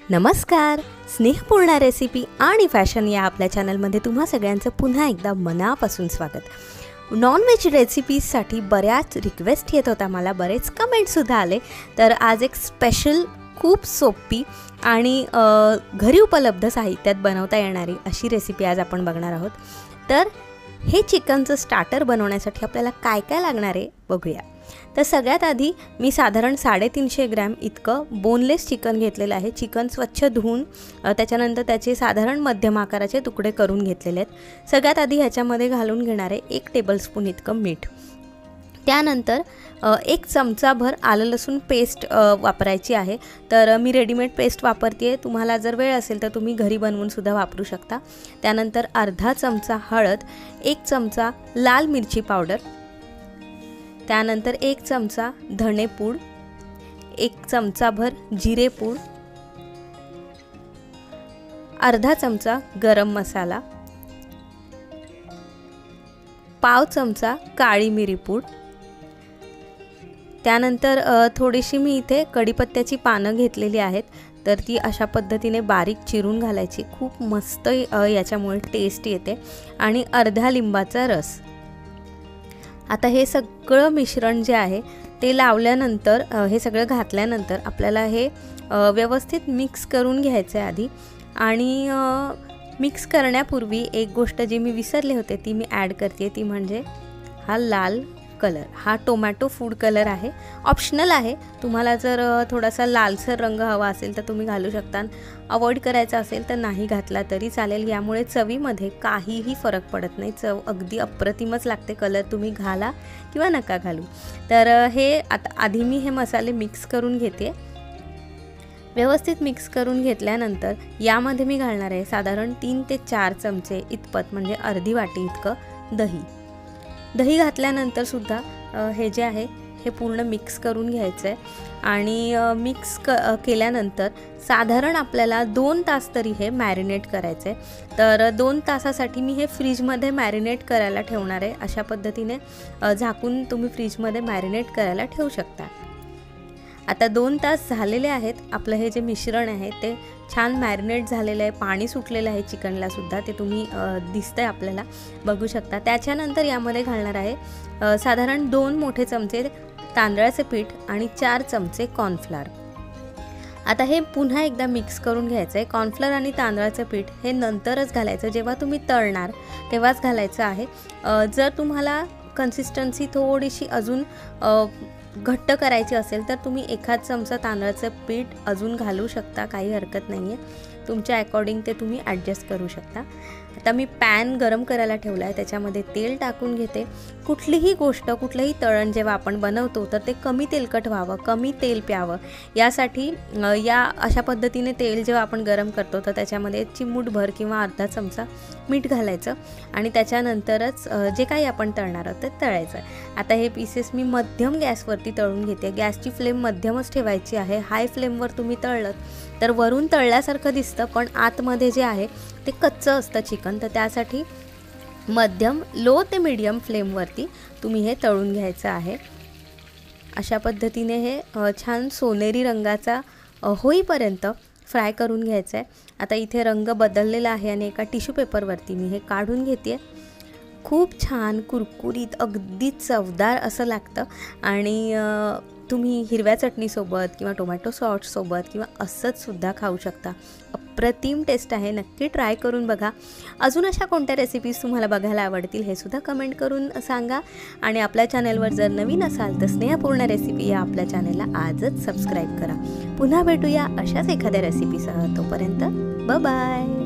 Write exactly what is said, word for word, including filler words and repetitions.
नमस्कार, स्नेहपूर्ण रेसिपी आणि फॅशन या आपल्या चॅनलमध्ये तुम्हा सगळ्यांचं पुन्हा एकदा मनापासून स्वागत। नॉनव्हेज रेसिपीजसाठी बऱ्याच रिक्वेस्ट येत होता, मला बरेच कमेंटसुद्धा आले। तर आज एक स्पेशल खूप सोपी आणि घरी उपलब्ध साहित्यात बनवता येणारी अशी रेसिपी आज आपण बघणार आहोत। तर हे चिकनचं स्टार्टर बनवण्यासाठी आपल्याला काय काय लागणार आहे बघूया। तर सगळ्यात आधी मी साधारण साडेतीनशे ग्रॅम इतकं बोनलेस चिकन घेतलेलं आहे। चिकन स्वच्छ धुवून त्याच्यानंतर त्याचे साधारण मध्यम आकाराचे तुकडे करून घेतलेले आहेत। सगळ्यात आधी ह्याच्यामध्ये घालून घेणार आहे एक टेबलस्पून इतकं मीठ। त्यानंतर एक चमचाभर आलं लसूण पेस्ट वापरायची आहे। तर मी रेडीमेड पेस्ट वापरते, तुम्हाला जर वेळ असेल तर तुम्ही घरी बनवून सुद्धा वापरू शकता। त्यानंतर अर्धा चमचा हळद, एक चमचा लाल मिरची पावडर, त्यानंतर एक चमचा धणेपूड, एक चमचाभर जिरेपूड, अर्धा चमचा गरम मसाला, पाव चमचा काळी मिरी पूड, त्यानंतर थोडीशी मी इथे कढीपत्त्याची पानं घेतलेली आहेत। तर ती अशा पद्धतीने बारीक चिरून घालायची, खूप मस्त याच्यामुळे टेस्ट येते, आणि अर्धा लिंबाचा रस। आता हे सगळं मिश्रण जे आहे ते लावल्यानंतर हे सगळं घातल्यानंतर आपल्याला हे व्यवस्थित मिक्स करून घ्यायचं आहे आधी। आणि मिक्स करण्यापूर्वी एक गोष्ट जी मी विसरले होते ती मी ॲड करते, ती म्हणजे हा लाल कलर। हा टोमॅटो फूड कलर आहे, ऑप्शनल आहे। तुम्हाला जर थोडासा लालसर रंग हवा असेल तर तुम्ही घालू शकता, अवॉइड करायचा असेल तर नाही घातला तरी चालेल। यामुळे चवीमध्ये काहीही फरक पडत नाही, चव अगदी अप्रतिमच लागते, कलर तुम्ही घाला किंवा नका घालू। तर हे आता आधी मी हे मसाले मिक्स करून घेते। व्यवस्थित मिक्स करून घेतल्यानंतर यामध्ये मी घालणार आहे साधारण तीन ते चार चमचे इतपत, म्हणजे अर्धी वाटी इतकं दही। दही घातल्यानंतर सुद्धा हे जे आहे हे पूर्ण मिक्स करून घ्यायचं आहे। आणि मिक्स क केल्यानंतर साधारण आपल्याला दोन तास तरी हे मॅरिनेट करायचं आहे। तर दोन तासासाठी मी हे फ्रीजमध्ये मॅरिनेट करायला ठेवणार आहे। अशा पद्धतीने झाकून तुम्ही फ्रीजमध्ये मॅरिनेट करायला ठेवू शकता। आता दोन तास झालेले आहेत, आपलं हे जे मिश्रण आहे ते छान मॅरिनेट झालेलं आहे, पाणी सुटलेलं आहे चिकनला सुद्धा, ते तुम्ही दिसतंय आपल्याला बघू शकता। त्याच्यानंतर यामध्ये घालणार आहे साधारण दोन मोठे चमचे तांदळाचे पीठ आणि चार चमचे कॉर्नफ्लोअर। आता हे पुन्हा एकदा मिक्स करून घ्यायचं आहे। कॉर्नफ्लोअर आणि तांदळाचं पीठ हे नंतरच घालायचं, जेव्हा तुम्ही तळणार तेव्हाच घालायचं आहे। जर तुम्हाला कन्सिस्टन्सी थोडीशी अजून घट्ट करायची असेल तर तुम्ही एखाद चमचा तांदळाचं पीठ अजून घालू शकता, काही हरकत नाही आहे। तुमच्या अकॉर्डिंग ते तुम्ही ॲडजस्ट करू शकता। आता मी पॅन गरम करायला ठेवला आहे, त्याच्यामध्ये तेल टाकून घेते। कुठलीही गोष्ट, कुठलंही तळण जेव्हा आपण बनवतो तर ते कमी तेलकट व्हावं, कमी तेल प्यावं, यासाठी या अशा पद्धतीने तेल जेव्हा आपण गरम करतो तर त्याच्यामध्ये चिमूटभर किंवा अर्धा चमचा मीठ घालायचं, आणि त्याच्यानंतरच जे काही आपण तळणार आहोत ते तळायचं। आता हे पीसेस मी मध्यम गॅसवरती तळून घेते। गॅसची फ्लेम मध्यमच ठेवायची आहे। हाय फ्लेमवर तुम्ही तळलं तर वरून तळल्यासारखं दिसतं, पण आतमध्ये जे आहे ते कच्चं असतं चिकन। तर त्यासाठी मध्यम लो ते मीडियम फ्लेमवरती तुम्ही हे तळून घ्यायचं आहे। अशा पद्धतीने हे छान सोनेरी रंगाचा होईपर्यंत फ्राय करून घ्यायचं आहे। आता इथे रंग बदललेला आहे आणि एका टिश्यू पेपरवरती मी हे काढून घेते। खूप छान कुरकुरीत अगदी चवदार असं लागतं, आणि तुम्ही हिरव्या चटणीसोबत किंवा टोमॅटो सॉससोबत किंवा असंच सुद्धा खाऊ शकता। अप्रतिम टेस्ट आहे, नक्की ट्राय करून बघा। अजून अशा कोणत्या रेसिपीज तुम्हाला बघायला आवडतील हे सुद्धा कमेंट करून सांगा। आणि आपल्या चॅनलवर जर नवीन असाल तर स्नेहपूर्ण रेसिपी या आपल्या चॅनलला आजच सबस्क्राईब करा। पुन्हा भेटूया अशाच एखाद्या रेसिपीसह, तोपर्यंत बाय बाय।